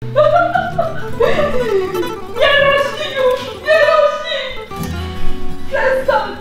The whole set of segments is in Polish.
Nie rośnij już! Nie rośnij! Przestań!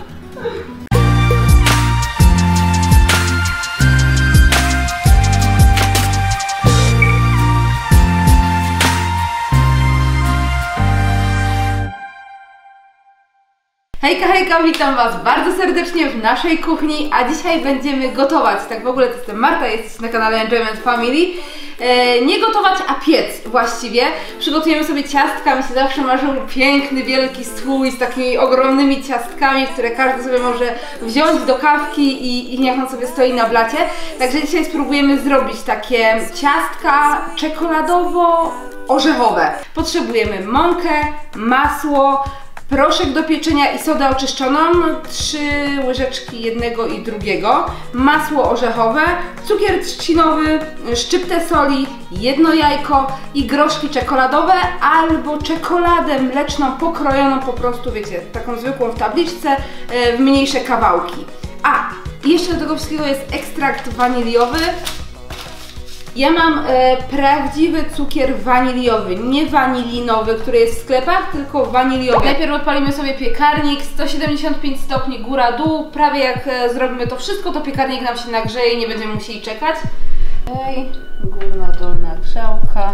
Hejka, hejka, witam Was bardzo serdecznie w naszej kuchni, a dzisiaj będziemy gotować. Tak w ogóle to jestem Marta, jesteście na kanale Enjoyment Family. Nie gotować, a piec właściwie. Przygotujemy sobie ciastka, mi się zawsze marzył piękny, wielki stół z takimi ogromnymi ciastkami, które każdy sobie może wziąć do kawki i niech on sobie stoi na blacie. Także dzisiaj spróbujemy zrobić takie ciastka czekoladowo-orzechowe. Potrzebujemy mąkę, masło, proszek do pieczenia i sodę oczyszczoną, 3 łyżeczki jednego i drugiego, masło orzechowe, cukier trzcinowy, szczyptę soli, 1 jajko i groszki czekoladowe albo czekoladę mleczną pokrojoną po prostu, wiecie, taką zwykłą w tabliczce, w mniejsze kawałki. A, jeszcze do tego wszystkiego jest ekstrakt waniliowy. Ja mam prawdziwy cukier waniliowy, nie wanilinowy, który jest w sklepach, tylko waniliowy. Najpierw odpalimy sobie piekarnik, 175 stopni góra-dół. Prawie jak zrobimy to wszystko, to piekarnik nam się nagrzeje i nie będziemy musieli czekać. Górna, dolna grzałka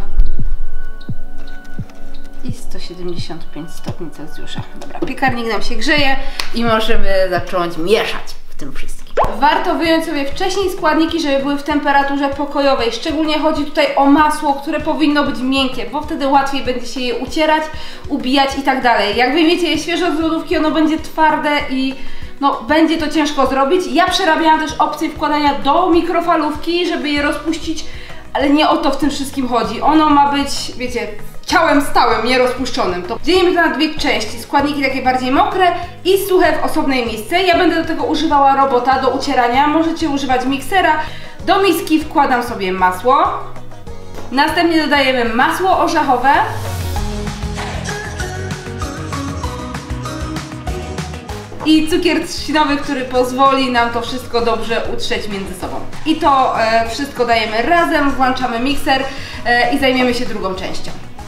i 175 stopni Celsjusza. Dobra, piekarnik nam się grzeje i możemy zacząć mieszać w tym wszystkim. Warto wyjąć sobie wcześniej składniki, żeby były w temperaturze pokojowej. Szczególnie chodzi tutaj o masło, które powinno być miękkie, bo wtedy łatwiej będzie się je ucierać, ubijać i tak dalej. Jak wyjmiecie je świeżo z lodówki, ono będzie twarde i no, będzie to ciężko zrobić. Ja przerabiałam też opcję wkładania do mikrofalówki, żeby je rozpuścić, ale nie o to w tym wszystkim chodzi. Ono ma być, wiecie, ciałem stałym, nie rozpuszczonym. To dzielimy to na dwie części. Składniki takie bardziej mokre i suche w osobnej misce. Ja będę do tego używała robota do ucierania. Możecie używać miksera. Do miski wkładam sobie masło. Następnie dodajemy masło orzechowe. I cukier trzcinowy, który pozwoli nam to wszystko dobrze utrzeć między sobą. I to wszystko dajemy razem, włączamy mikser i zajmiemy się drugą częścią.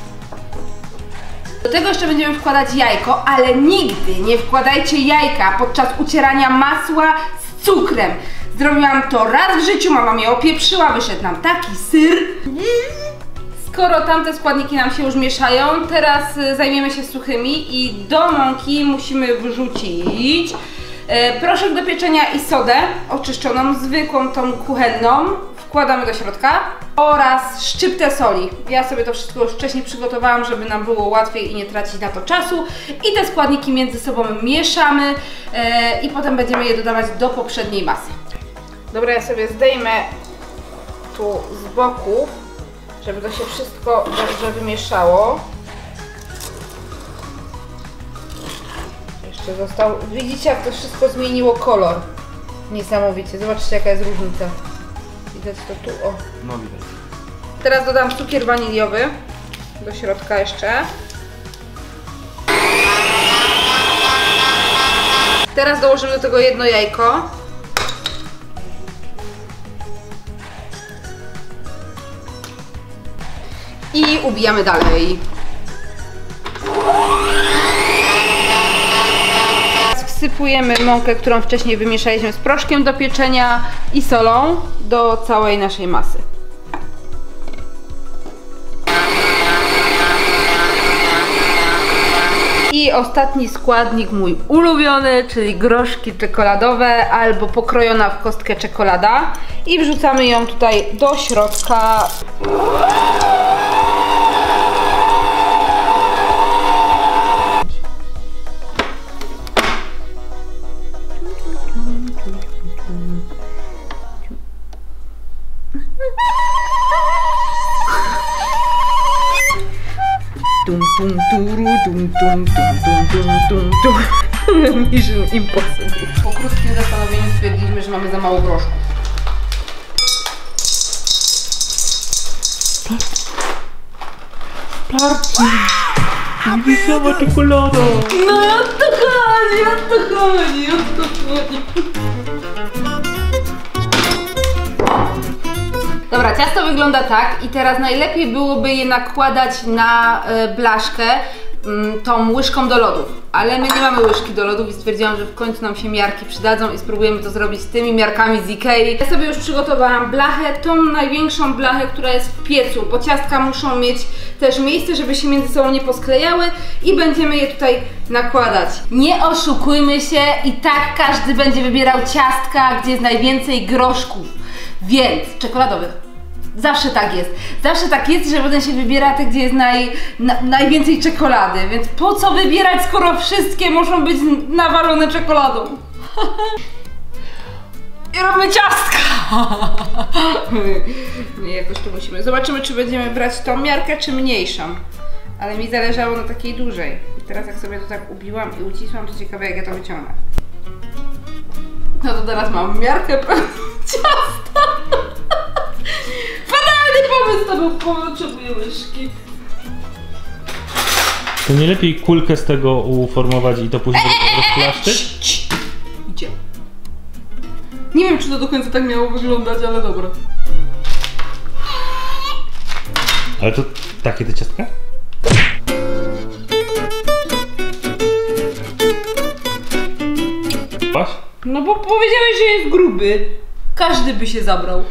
Do tego jeszcze będziemy wkładać jajko, ale nigdy nie wkładajcie jajka podczas ucierania masła z cukrem. Zrobiłam to raz w życiu, mama mnie opieprzyła, wyszedł nam taki syr. Skoro tamte składniki nam się już mieszają, teraz zajmiemy się suchymi i do mąki musimy wrzucić proszek do pieczenia i sodę oczyszczoną, zwykłą tą kuchenną. Wkładamy do środka oraz szczyptę soli. Ja sobie to wszystko już wcześniej przygotowałam, żeby nam było łatwiej i nie tracić na to czasu. I te składniki między sobą mieszamy i potem będziemy je dodawać do poprzedniej masy. Dobra, ja sobie zdejmę tu z boku, żeby to się wszystko dobrze wymieszało. Jeszcze został. Widzicie, jak to wszystko zmieniło kolor? Niesamowicie. Zobaczcie, jaka jest różnica. Widać to tu, o. No widać. Teraz dodam cukier waniliowy do środka jeszcze. Teraz dołożymy do tego 1 jajko. I ubijamy dalej. Wsypujemy mąkę, którą wcześniej wymieszaliśmy z proszkiem do pieczenia i solą do całej naszej masy. I ostatni składnik mój ulubiony, czyli groszki czekoladowe albo pokrojona w kostkę czekolada. I wrzucamy ją tutaj do środka. Tum tum turu tum tum tum tum. Mission Impossible. Po krótkim zastanowieniu stwierdziliśmy, że mamy za mało groszku. Niebiesała czekolada! No i o to chodzi, o to chodzi, o to chodzi. Dobra, ciasto wygląda tak i teraz najlepiej byłoby je nakładać na blaszkę tą łyżką do lodów, ale my nie mamy łyżki do lodów i stwierdziłam, że w końcu nam się miarki przydadzą i spróbujemy to zrobić tymi miarkami z Ikei. Ja sobie już przygotowałam blachę, tą największą blachę, która jest w piecu, bo ciastka muszą mieć też miejsce, żeby się między sobą nie posklejały i będziemy je tutaj nakładać. Nie oszukujmy się, i tak każdy będzie wybierał ciastka, gdzie jest najwięcej groszków, więc czekoladowych. Zawsze tak jest. Zawsze tak jest, że potem się wybiera te, gdzie jest najwięcej czekolady. Więc po co wybierać, skoro wszystkie muszą być nawalone czekoladą? I robimy ciastka! Nie, jakoś tu musimy. Zobaczymy, czy będziemy brać tą miarkę, czy mniejszą. Ale mi zależało na takiej dużej. I teraz jak sobie to tak ubiłam i ucisłam, to ciekawe, jak ja to wyciągnę. No to teraz mam miarkę pełną ciasta. Fatalny pomysł to był, potrzebuję łyżki. To nie lepiej kulkę z tego uformować i to później rozplaszczyć? Idzie. Nie wiem, czy to do końca tak miało wyglądać, ale dobra. Ale to takie te ciastka? Patrz? No bo powiedziałeś, że jest gruby. Każdy by się zabrał.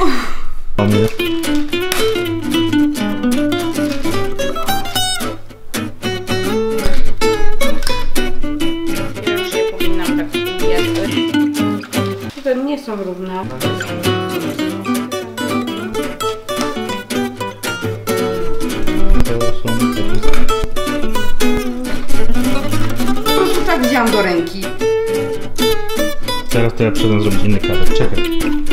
Już nie powinnam tak ubijać. Te nie są równe. Po prostu tak wziąłam do ręki. Teraz to ja przyszedłem zrobić inny kawę. Czekaj.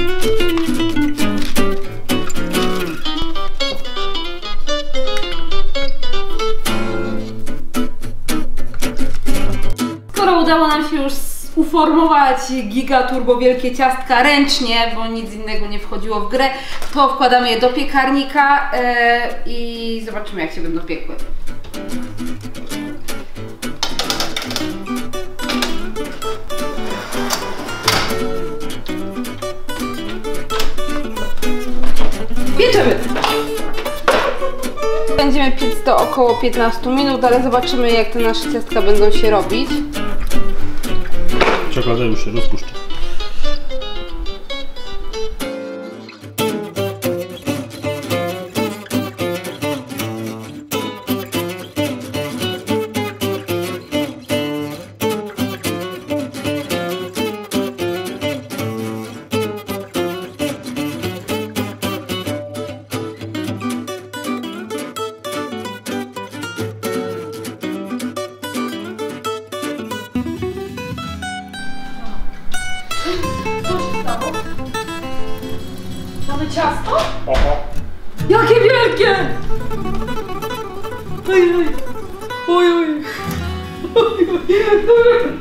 Skoro udało nam się już uformować giga turbo wielkie ciastka ręcznie, bo nic innego nie wchodziło w grę, to wkładamy je do piekarnika i zobaczymy, jak się będą piekły. Pieczemy! Będziemy piec to około 15 minut, ale zobaczymy, jak te nasze ciastka będą się robić. Czekolada już się rozpuszcza. Mamy ciasto? Oho. Jakie wielkie! Oj, oj. Oj, oj. Oj, oj.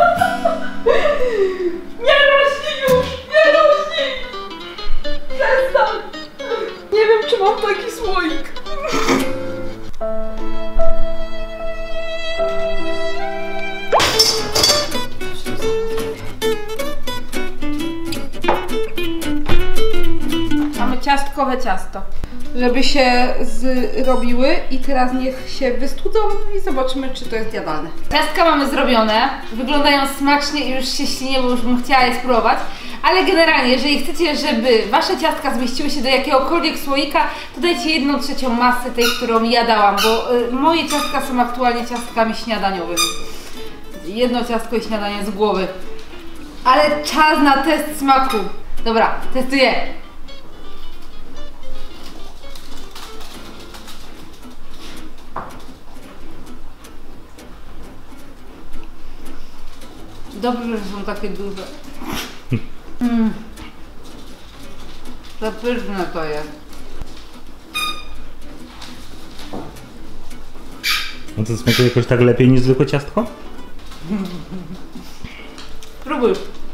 Nie rośnij już! Nie rośnij! Przestań! Nie wiem, czy mam taki słoik. Ciastkowe ciasto, żeby się zrobiły i teraz niech się wystudzą i zobaczymy, czy to jest jadalne. Ciastka mamy zrobione, wyglądają smacznie i już się ślinię, bo już bym chciała je spróbować, ale generalnie, jeżeli chcecie, żeby wasze ciastka zmieściły się do jakiegokolwiek słoika, to dajcie 1/3 masy tej, którą ja dałam, bo moje ciastka są aktualnie ciastkami śniadaniowymi. Jedno ciastko i śniadanie z głowy. Ale czas na test smaku. Dobra, testuję. Dobrze, że są takie duże. Zapyszne to jest. No to smakuje jakoś tak lepiej niż zwykłe ciastko? Spróbuj.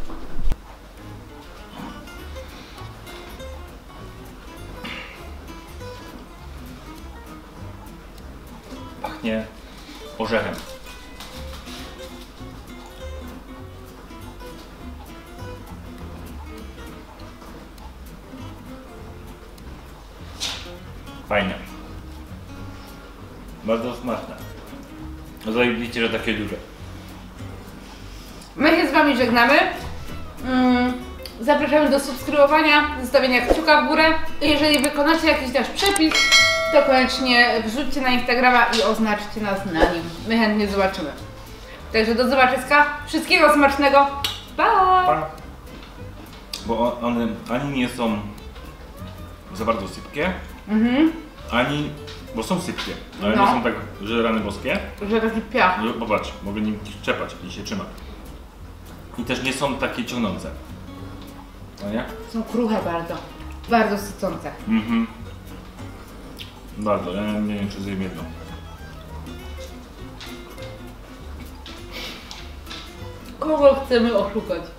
Pachnie orzechem. Fajne. Bardzo smaczne. Zajebiście, że takie duże. My się z Wami żegnamy. Zapraszamy do subskrybowania, zostawienia kciuka w górę. Jeżeli wykonacie jakiś nasz przepis, to koniecznie wrzućcie na Instagrama i oznaczcie nas na nim. My chętnie zobaczymy. Także do zobaczyska. Wszystkiego smacznego. Pa! Pa. Bo one ani nie są za bardzo sypkie, ani... bo są sypkie, ale nie są tak, że rany boskie. Że taki piach. No, popatrz, mogę nim trzepać i się trzyma. I też nie są takie ciągnące. No nie? Są kruche bardzo. Bardzo sycące. Bardzo, ja nie wiem czy zjem jedno. Kogo chcemy oszukać?